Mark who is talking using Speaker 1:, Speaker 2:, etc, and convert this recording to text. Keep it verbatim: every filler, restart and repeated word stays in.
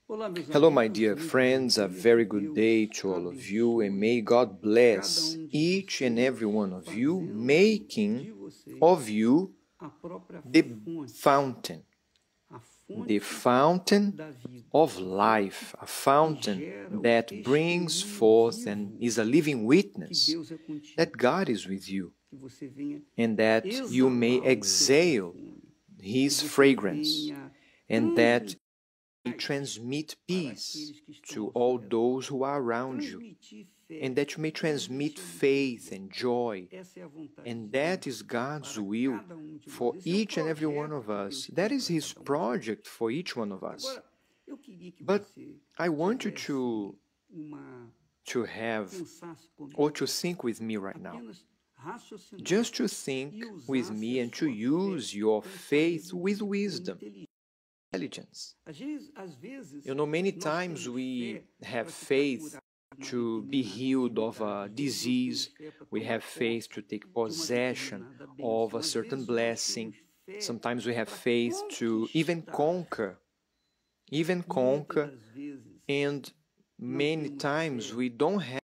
Speaker 1: Hello, my dear friends. A very good day to all of you, and may God bless each and every one of you, making of you the fountain, the fountain of life, a fountain that brings forth and is a living witness that God is with you, and that you may exhale His fragrance, and that you transmit peace to all those who are around you, and that you may transmit faith and joy. And that is God's will for each and every one of us. That is His project for each one of us. But I want you to, to have, or to think with me right now. Just to think with me and to use your faith with wisdom, intelligence. You know, many times we have faith to be healed of a disease, we have faith to take possession of a certain blessing. Sometimes we have faith to even conquer, even conquer, and many times we don't have